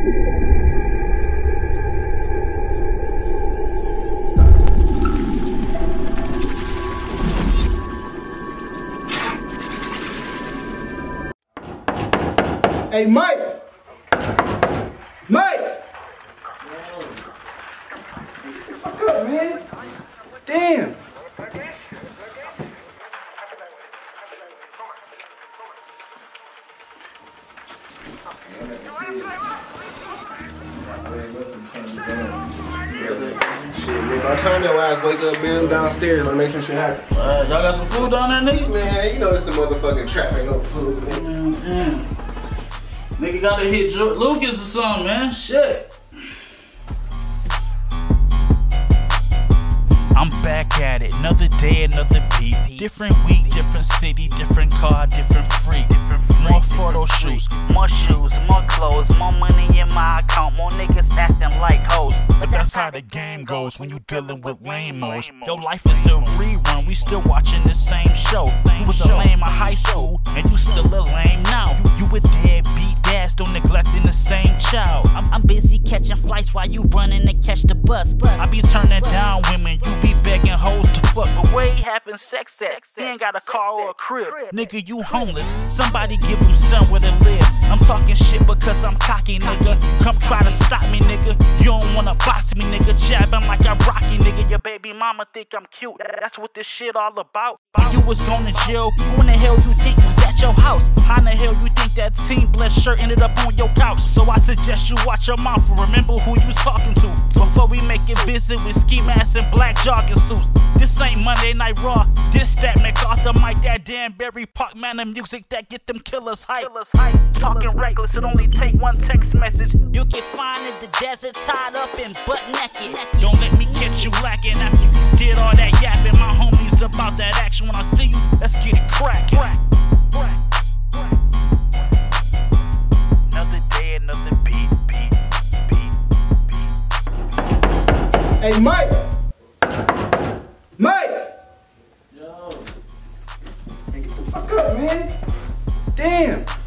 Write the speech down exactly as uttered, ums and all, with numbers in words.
Hey, Mike! Mike! Fuck up, man. Damn. Shit, man, by the time your ass wake up, man, I'm downstairs, wanna make some shit happen. Uh, y'all got some food down there, nigga? Man, you know it's a motherfucking trap, ain't no food, man. Mm-hmm. Nigga gotta hit jo Lucas or something, man. Shit. I'm back at it, another day, another beat. Different week, different city, different car, different freak. More photo shoots, more shoes, more clothes, more money in my account, more niggas acting like hoes. But that's how the game goes when you dealing with lame-os. Your life is a rerun, we still watching the same show. You was a lame in high school, and you still a lame now. You, you a deadbeat dad, still neglecting the same child. I'm, I'm busy catching flights while you running to catch the bus. I be turning down women, you be begging hoes to fuck. But where he having sex at? He ain't got a car or a crib. Nigga, you homeless. Somebody give him somewhere to live. I'm talking shit because I'm cocky, nigga. Come try to stop me, nigga. You don't wanna box me, nigga. Jabbing like I'm Rocky, nigga. Your baby mama think I'm cute. That's what this shit all about. You was going to jail. Who in the hell you think was at your house? How in the hell you think that Team Bless shirt ended up on your couch? So I suggest you watch your mouth and remember who you talking to before we make a visit with ski masks and black jogging suits. This ain't Monday Night Raw. This that MacArthur Mike, that Danbury Park, man, the music that get them killers hype. Talking reckless, it only take one text message. You get fine in the desert, tied up and butt naked. Don't let me catch you lacking after you did all that yapping. My homies about that action. When I see you, let's get it crack. Crack. Crack. Another day, another beat, beat, beat, beat. Hey, Mike! Mike! Yo. Hey, get the fuck up, man. Damn.